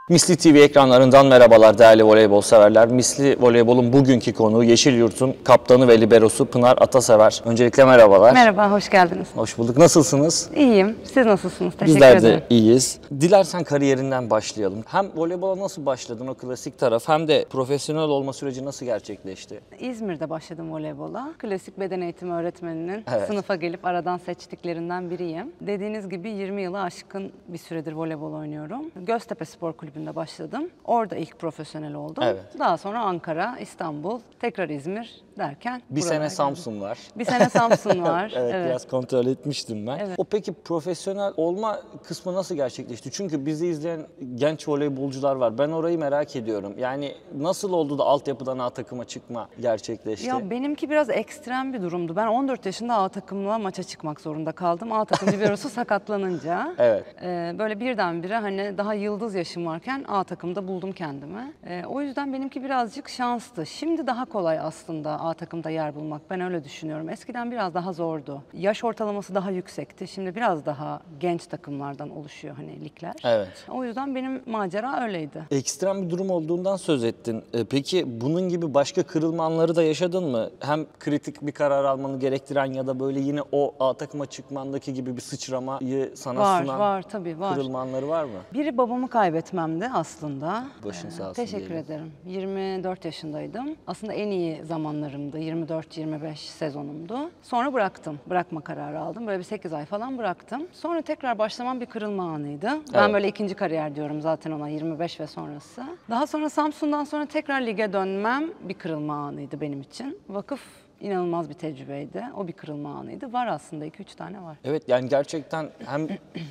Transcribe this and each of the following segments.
Misli TV ekranlarından merhabalar değerli voleybol severler. Misli Voleybol'un bugünkü konuğu Yeşilyurt'un kaptanı ve liberosu Pınar Atasever. Öncelikle merhabalar. Merhaba, hoş geldiniz. Hoş bulduk. Nasılsınız? İyiyim. Siz nasılsınız? Teşekkür Bizler ederim. de iyiyiz. Dilersen kariyerinden başlayalım. Hem voleybola nasıl başladın, o klasik taraf, hem de profesyonel olma süreci nasıl gerçekleşti? İzmir'de başladım voleybola. Klasik beden eğitimi öğretmeninin Evet. sınıfa gelip aradan seçtiklerinden biriyim. Dediğiniz gibi 20 yılı aşkın bir süredir voleybol oynuyorum. Göztepe Spor Kulübü'nde başladım. Orada ilk profesyonel oldum. Evet. Daha sonra Ankara, İstanbul, tekrar İzmir derken Bir buralara sene geldim. Samsun var. Bir sene Samsun var. Evet, biraz kontrol etmiştim ben. Evet. O peki profesyonel olma kısmı nasıl gerçekleşti? Çünkü bizi izleyen genç voleybolcular var. Ben orayı merak ediyorum. Yani nasıl oldu da altyapıdan A takıma çıkma gerçekleşti? Ya benimki biraz ekstrem bir durumdu. Ben 14 yaşında A takımla maça çıkmak zorunda kaldım. A takım liberosu sakatlanınca. Evet. Böyle birdenbire hani daha yıldız yaşım varken A takımda buldum kendimi. O yüzden benimki birazcık şanstı. Şimdi daha kolay aslında A takımda yer bulmak. Ben öyle düşünüyorum. Eskiden biraz daha zordu. Yaş ortalaması daha yüksekti. Şimdi biraz daha genç takımlardan oluşuyor hani ligler. Evet. O yüzden benim macera öyleydi. Ekstrem bir durum olduğundan söz ettin. Peki bunun gibi başka kırılma anları da yaşadın mı? Hem kritik bir karar almanı gerektiren ya da böyle yine o A takıma çıkmandaki gibi bir sıçramayı sana sunan Var tabii var. kırılma anları var mı? Biri babamı kaybetmemdi aslında. Başın sağ olsun Teşekkür diyelim. ederim. 24 yaşındaydım. Aslında en iyi zamanlarımdı. 24-25 sezonumdu. Sonra bıraktım. Bırakma kararı aldım. Böyle bir 8 ay falan bıraktım. Sonra tekrar başlamam bir kırılma anıydı. Ben Evet. böyle ikinci kariyer diyorum zaten ona, 25 ve sonrası. Daha sonra Samsun'dan sonra tekrar lige dönmem bir kırılma anıydı benim için. Vakıf inanılmaz bir tecrübeydi. O bir kırılma anıydı. Var aslında 2-3 tane var. Evet, yani gerçekten hem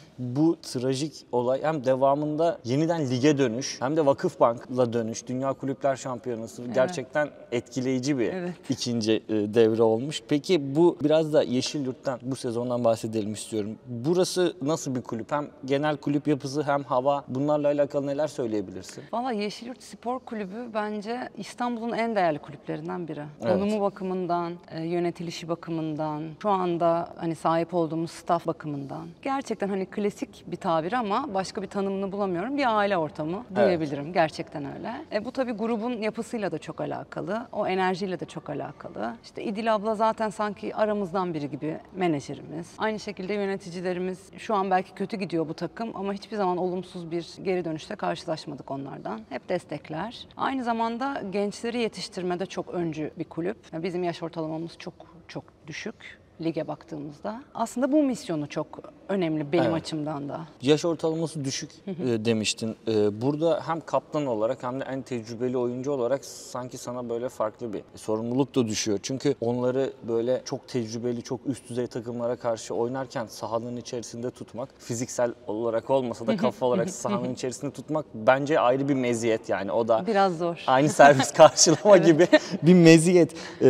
bu trajik olay hem devamında yeniden lige dönüş hem de Vakıfbank'la dönüş, Dünya Kulüpler Şampiyonası gerçekten etkileyici bir Evet. ikinci devre olmuş. Peki bu biraz da Yeşilyurt'tan, bu sezondan bahsedelim istiyorum. Burası nasıl bir kulüp? Hem genel kulüp yapısı hem hava, bunlarla alakalı neler söyleyebilirsin? Valla Yeşilyurt Spor Kulübü bence İstanbul'un en değerli kulüplerinden biri. Evet. Konumu bakımından, yönetilişi bakımından, şu anda hani sahip olduğumuz staff bakımından. Gerçekten hani klasik bir tabir ama başka bir tanımını bulamıyorum. Bir aile ortamı diyebilirim. Gerçekten öyle. Bu tabii grubun yapısıyla da çok alakalı. O enerjiyle de çok alakalı. İşte İdil abla zaten sanki aramızdan biri gibi menajerimiz. Aynı şekilde yöneticilerimiz, şu an belki kötü gidiyor bu takım ama hiçbir zaman olumsuz bir geri dönüşte karşılaşmadık onlardan. Hep destekler. Aynı zamanda gençleri yetiştirmede çok öncü bir kulüp. Bizim yaş ortalamamız çok düşük lige baktığımızda. Aslında bu misyonu çok önemli benim açımdan da. Yaş ortalaması düşük demiştin. Burada hem kaptan olarak hem de en tecrübeli oyuncu olarak sanki sana böyle farklı bir sorumluluk da düşüyor. Çünkü onları böyle çok tecrübeli, çok üst düzey takımlara karşı oynarken sahanın içerisinde tutmak, fiziksel olarak olmasa da kafa olarak sahanın içerisinde tutmak bence ayrı bir meziyet, yani o da Biraz zor. aynı servis karşılama gibi bir meziyet.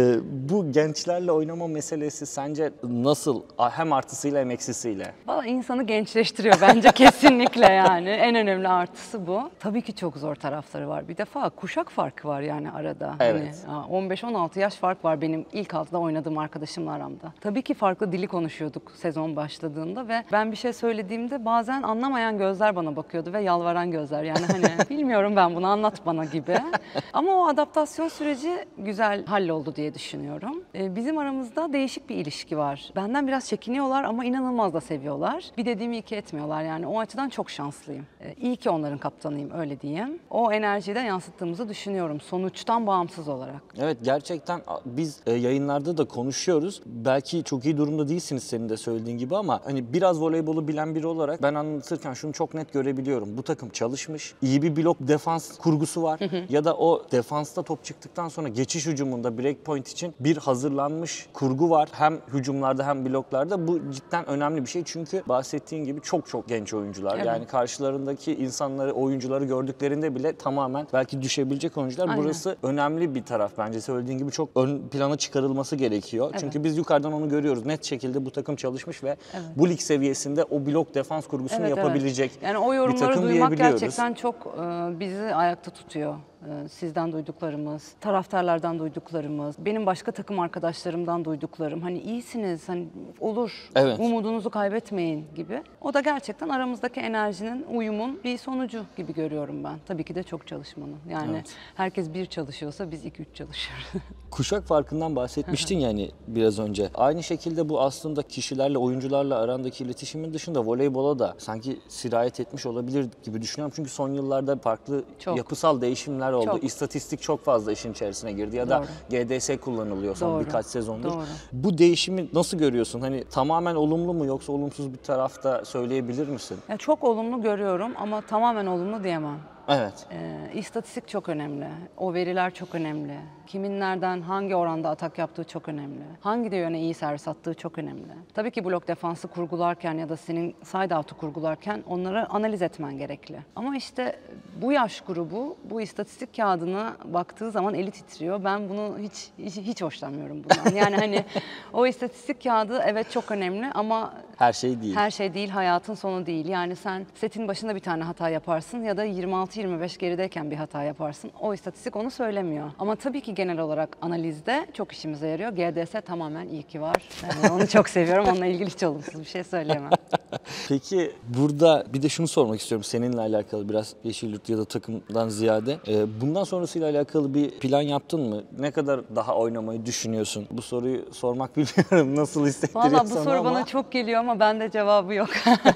Bu gençlerle oynama meselesi sence nasıl, hem artısıyla hem eksisiyle? Valla insanı gençleştiriyor bence kesinlikle yani. En önemli artısı bu. Tabii ki çok zor tarafları var. Bir defa kuşak farkı var yani arada. Evet. Hani 15-16 yaş fark var benim ilk altıda oynadığım arkadaşımla aramda. Tabii ki farklı dili konuşuyorduk sezon başladığında ve ben bir şey söylediğimde bazen anlamayan gözler bana bakıyordu ve yalvaran gözler. Yani hani bilmiyorum ben bunu, anlat bana gibi. Ama o adaptasyon süreci güzel halloldu diye düşünüyorum. Bizim aramızda değişik bir ilişki var. Benden biraz çekiniyorlar ama inanılmaz da seviyorlar. Bir dediğimi iki etmiyorlar yani. O açıdan çok şanslıyım. İyi ki onların kaptanıyım, öyle diyeyim. O enerjiyi de yansıttığımızı düşünüyorum sonuçtan bağımsız olarak. Evet, gerçekten biz yayınlarda da konuşuyoruz. Belki çok iyi durumda değilsiniz senin de söylediğin gibi ama hani biraz voleybolu bilen biri olarak ben anlatırken şunu çok net görebiliyorum. Bu takım çalışmış. İyi bir blok defans kurgusu var. Ya da o defansta top çıktıktan sonra geçiş hücumunda break point için bir hazırlanmış kurgu var. Hem hücumlarda hem bloklarda. Bu cidden önemli bir şey çünkü bahsettiğin gibi çok genç oyuncular. Evet. Yani karşılarındaki insanları, oyuncuları gördüklerinde bile tamamen belki düşebilecek oyuncular. Aynen. Burası önemli bir taraf bence. Söylediğin gibi çok ön plana çıkarılması gerekiyor. Evet. Çünkü biz yukarıdan onu görüyoruz. Net şekilde bu takım çalışmış ve bu lig seviyesinde o blok defans kurgusunu yapabilecek Yani o bir yorumları takım duymak diyebiliyoruz. gerçekten çok bizi ayakta tutuyor. Sizden duyduklarımız, taraftarlardan duyduklarımız, benim başka takım arkadaşlarımdan duyduklarım. Hani iyisiniz, hani olur, Evet. umudunuzu kaybetmeyin gibi. O da gerçekten aramızdaki enerjinin, uyumun bir sonucu gibi görüyorum ben. Tabii ki de çok çalışmanın. Yani Evet. herkes bir çalışıyorsa biz 2-3 çalışıyoruz. Kuşak farkından bahsetmiştin yani biraz önce. Aynı şekilde bu aslında kişilerle, oyuncularla arandaki iletişimin dışında voleybola da sanki sirayet etmiş olabilir gibi düşünüyorum. Çünkü son yıllarda farklı Çok. yapısal değişimler oldu. Çok. İstatistik çok fazla işin içerisine girdi ya da Doğru. GDS kullanılıyor son Doğru. birkaç sezondur. Doğru. Bu değişimi nasıl görüyorsun? Hani tamamen olumlu mu yoksa olumsuz bir tarafta söyleyebilir misin? Ya çok olumlu görüyorum ama tamamen olumlu diyemem. Evet. İstatistik çok önemli. O veriler çok önemli. Kimin nereden, hangi oranda atak yaptığı çok önemli. Hangi de yöne iyi servis attığı çok önemli. Tabii ki blok defansı kurgularken ya da senin side out'u kurgularken onları analiz etmen gerekli. Ama işte bu yaş grubu bu istatistik kağıdına baktığı zaman eli titriyor. Ben bunu hiç hoşlanmıyorum bundan. Yani hani o istatistik kağıdı evet çok önemli ama Her şey değil. her şey değil, hayatın sonu değil. Yani sen setin başında bir tane hata yaparsın ya da 26-25 gerideyken bir hata yaparsın. O istatistik onu söylemiyor. Ama tabii ki genel olarak analizde çok işimize yarıyor. GDS tamamen iyi ki var. Onu çok seviyorum. Onunla ilgili hiç olumsuz bir şey söyleyemem. Peki burada bir de şunu sormak istiyorum seninle alakalı biraz Yeşilyurt ya da takımdan ziyade. Bundan sonrasıyla alakalı bir plan yaptın mı? Ne kadar daha oynamayı düşünüyorsun? Bu soruyu sormak bilmiyorum nasıl hissettiriyor Valla bu sana soru ama. bana çok geliyor ama bende cevabı yok.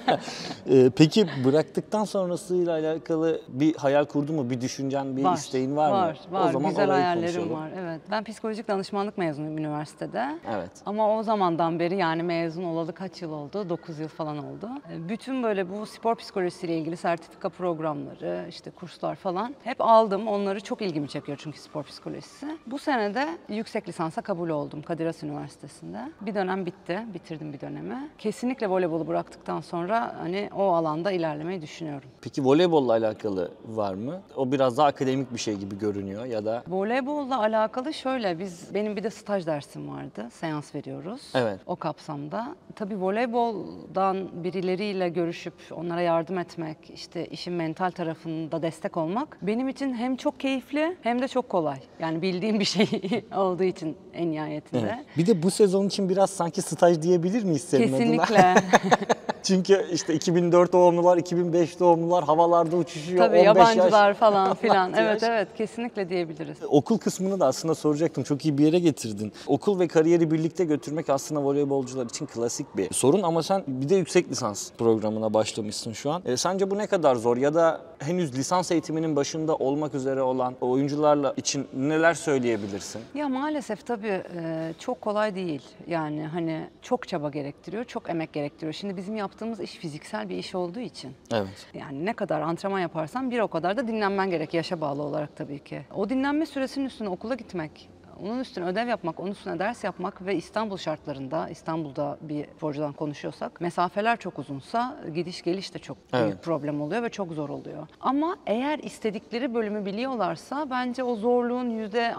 Peki bıraktıktan sonrasıyla alakalı bir hayal kurdun mu? Bir düşüncen, bir isteğin var mı? Var. O zaman Güzel orayı hayallerim konuşalım. var. Evet. Ben psikolojik danışmanlık mezunuyum üniversitede. Evet. Ama o zamandan beri yani mezun olalı kaç yıl oldu? 9 yıl falan oldu. Bütün böyle bu spor psikolojisiyle ilgili sertifika programları, işte kurslar falan hep aldım. Onları çok ilgimi çekiyor çünkü spor psikolojisi. Bu sene de yüksek lisansa kabul oldum Kadir Has Üniversitesi'nde. Bir dönem bitti. Bitirdim bir dönemi. Kesinlikle voleybolu bıraktıktan sonra hani o alanda ilerlemeyi düşünüyorum. Peki voleybolla alakalı var mı? O biraz daha akademik bir şey gibi görünüyor ya da... Voleybolla alakalı şöyle, benim bir de staj dersim vardı. Seans veriyoruz. Evet. O kapsamda. Tabii voleyboldan birileriyle görüşüp onlara yardım etmek, işte işin mental tarafında destek olmak benim için hem çok keyifli hem de çok kolay. Yani bildiğim bir şey olduğu için en nihayetinde. Evet. Bir de bu sezon için biraz sanki staj diyebilir miyiz senin adına? Kesinlikle. Çünkü işte 2004 doğumlular, 2005 doğumlular havalarda uçuşuyor. Tabii 15 yabancılar yaş. falan filan. 16 yaş. Evet kesinlikle diyebiliriz. Okul kısmını da aslında soracaktım. Çok iyi bir yere getirdin. Okul ve kariyeri birlikte götürmek aslında voleybolcular için klasik bir sorun ama sen bir de yüksek lisans programına başlamışsın şu an. Sence bu ne kadar zor ya da henüz lisans eğitiminin başında olmak üzere olan oyuncularla için neler söyleyebilirsin? Ya maalesef tabii çok kolay değil. Yani hani çok çaba gerektiriyor, çok emek gerektiriyor. Şimdi bizim yaptığımız iş fiziksel bir iş olduğu için. Evet. Yani ne kadar antrenman yaparsan bir o kadar da dinlenmen gerek yaşa bağlı olarak tabii ki. O dinlenme süresinin üstüne okula gitmek, onun üstüne ödev yapmak, onun üstüne ders yapmak ve İstanbul şartlarında, İstanbul'da bir sporcudan konuşuyorsak, mesafeler çok uzunsa gidiş geliş de çok büyük problem oluyor ve çok zor oluyor. Ama eğer istedikleri bölümü biliyorlarsa bence o zorluğun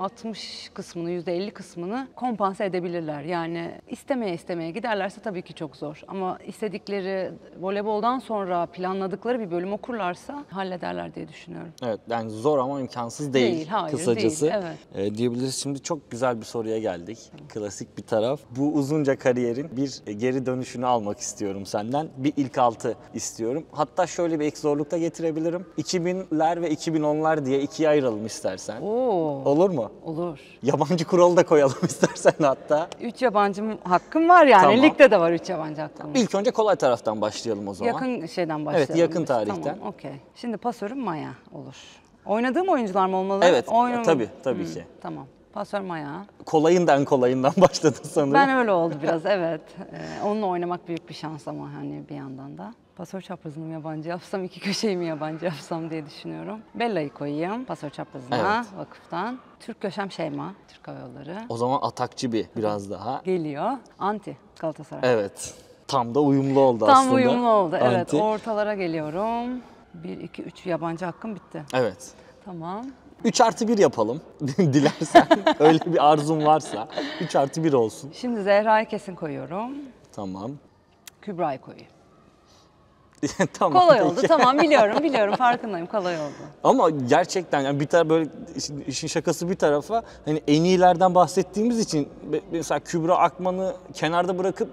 %60 kısmını, %50 kısmını kompanse edebilirler. Yani istemeye giderlerse tabii ki çok zor. Ama istedikleri, voleyboldan sonra planladıkları bir bölüm okurlarsa hallederler diye düşünüyorum. Evet, yani zor ama imkansız değil, Değil, hayır, kısacası. değil, Diyebiliriz. Şimdi çok güzel bir soruya geldik. Klasik bir taraf. Bu uzunca kariyerin bir geri dönüşünü almak istiyorum senden. Bir ilk altı istiyorum. Hatta şöyle bir ek zorluk da getirebilirim. 2000'ler ve 2010'lar diye ikiye ayıralım istersen. Oo, Olur mu? olur. Yabancı kuralı da koyalım istersen hatta. 3 yabancı hakkım var yani. Tamam. Ligde de var 3 yabancı hakkım. İlk önce kolay taraftan başlayalım o zaman. Yakın şeyden başlayalım. Evet, yakın tarihten. Tamam, okey. Şimdi pasörüm Maya olur. Oynadığım oyuncular mı olmalı? Evet, tabii ki. Tamam. Pasör Maya. Kolayından başladın sanırım. Ben öyle oldu biraz, evet. Onunla oynamak büyük bir şans ama hani bir yandan da. Pasör çaprazını mı yabancı yapsam, iki köşeyi mi yabancı yapsam diye düşünüyorum. Bella'yı koyayım pasör çaprazına, Evet. vakıftan. Türk Köşem Şeyma, Türk Hava Yolları. O zaman atakçı biraz daha. Geliyor. Anti, Galatasaray. Evet. Tam da uyumlu oldu Tam aslında. uyumlu oldu, evet. Anti. Ortalara geliyorum. 1, 2, 3 yabancı hakkım bitti. Evet. Tamam. 3+1 yapalım dilersen. Öyle bir arzun varsa 3+1 olsun. Şimdi Zehra'yı kesin koyuyorum. Tamam. Kübra'yı koyayım. Tamam, Kolay peki. oldu. Tamam, biliyorum farkındayım, kolay oldu. Ama gerçekten yani bir tane böyle işin şakası bir tarafa, hani en iyilerden bahsettiğimiz için mesela Kübra Akman'ı kenarda bırakıp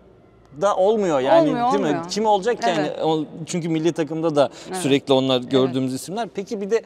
da olmuyor yani, Olmuyor, değil mi? olmuyor. Kim olacak ki Evet. yani? Çünkü milli takımda da sürekli onlar gördüğümüz isimler. Peki bir de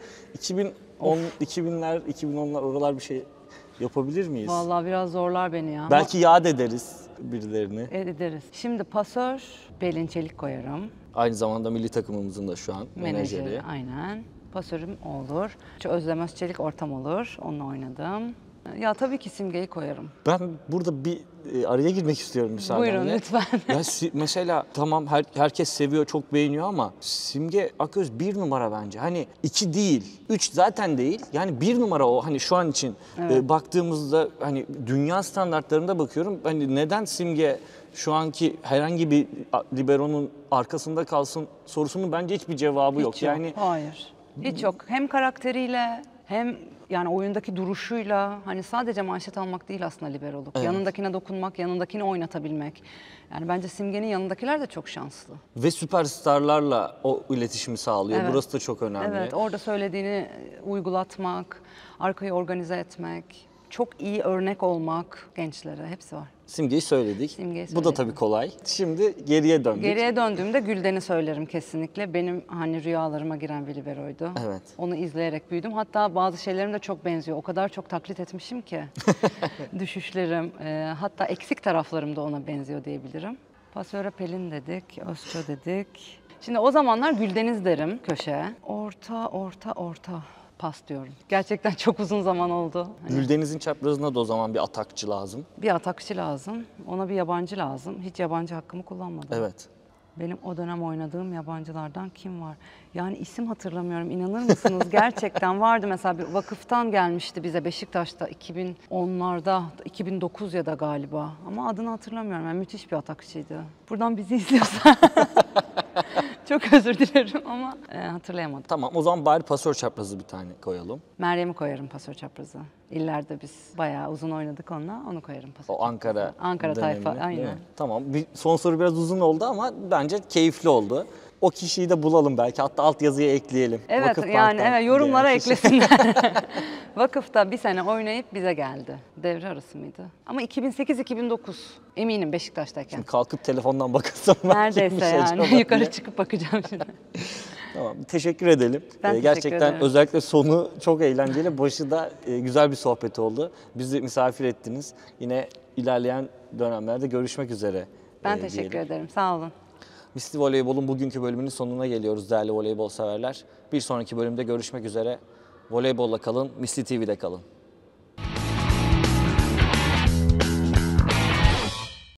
2000'ler, 2010'lar oralar bir şey yapabilir miyiz? Vallahi biraz zorlar beni ya. Belki yad ederiz birilerini. Ederiz. Şimdi pasör Pelin Çelik koyarım. Aynı zamanda milli takımımızın da şu an menajeri. Menajeri, aynen. Pasörüm olur. Özlem Özçelik ortam olur. Onunla oynadım. Ya tabii ki Simge'yi koyarım. Ben burada bir araya girmek istiyorum müsaadenle. Buyurun lütfen. Ya mesela tamam herkes seviyor, çok beğeniyor ama Simge Aköz bir numara bence. Hani 2 değil, 3 zaten değil. Yani bir numara o, hani şu an için baktığımızda hani dünya standartlarında bakıyorum. Hani neden Simge şu anki herhangi bir liberonun arkasında kalsın sorusunun bence hiçbir cevabı yok. Hiç yok. Yani Hayır. Hiç yok. Hem karakteriyle hem yani oyundaki duruşuyla, hani sadece manşet almak değil aslında liberoluk. Evet. Yanındakine dokunmak, yanındakini oynatabilmek. Yani bence Simge'nin yanındakiler de çok şanslı. ve süperstarlarla o iletişimi sağlıyor. Evet. Burası da çok önemli. Evet, orada söylediğini uygulatmak, arkayı organize etmek, çok iyi örnek olmak gençlere, hepsi var. Simge'yi söyledik. Simge'yi Bu da söyledim. tabii kolay. Şimdi geriye döndük. Geriye döndüğümde Gülden'i söylerim kesinlikle. Benim hani rüyalarıma giren bir liberoydu. Evet. Onu izleyerek büyüdüm. Hatta bazı şeylerim de çok benziyor. O kadar çok taklit etmişim ki. Düşüşlerim, hatta eksik taraflarım da ona benziyor diyebilirim. Pasöre Pelin dedik, Özço dedik. Şimdi o zamanlar Güldeniz derim köşeye. Orta. Pas diyorum. Gerçekten çok uzun zaman oldu. Hani Güldeniz'in çaprazına da o zaman bir atakçı lazım. bir atakçı lazım, ona bir yabancı lazım. Hiç yabancı hakkımı kullanmadım. Evet. Benim o dönem oynadığım yabancılardan kim var? Yani isim hatırlamıyorum, inanır mısınız? Gerçekten vardı mesela, bir vakıftan gelmişti bize Beşiktaş'ta 2010'larda, 2009 ya da galiba. Ama adını hatırlamıyorum, yani müthiş bir atakçıydı. Buradan bizi izliyorsa çok özür dilerim ama hatırlayamadım. Tamam, o zaman bari pasör çaprazı bir tane koyalım. Meryem'i koyarım pasör çaprazı. İllerde biz bayağı uzun oynadık onunla, onu koyarım pasör O çaprazı. Ankara Ankara tayfa, dönemini, değil aynen. mi? Tamam. Son soru biraz uzun oldu ama bence keyifli oldu. O kişiyi de bulalım belki. Hatta altyazıya ekleyelim. Evet, Vakıfbank'tan yani evet, yorumlara gelen kişi. eklesinler. Vakıfta bir sene oynayıp bize geldi. Devre arası mıydı? Ama 2008-2009 eminim Beşiktaş'tayken. Kalkıp telefondan bakasam ben Neredeyse kimmiş yani acaba yukarı diye. çıkıp bakacağım şimdi. Tamam, teşekkür edelim. Ben teşekkür Gerçekten ederim. özellikle sonu çok eğlenceli, başı da güzel bir sohbet oldu. Bizi misafir ettiniz. Yine ilerleyen dönemlerde görüşmek üzere. Ben teşekkür diyelim. ederim, sağ olun. Misli Voleybol'un bugünkü bölümünün sonuna geliyoruz değerli voleybol severler. Bir sonraki bölümde görüşmek üzere. Voleybolla kalın, Misli TV'de kalın.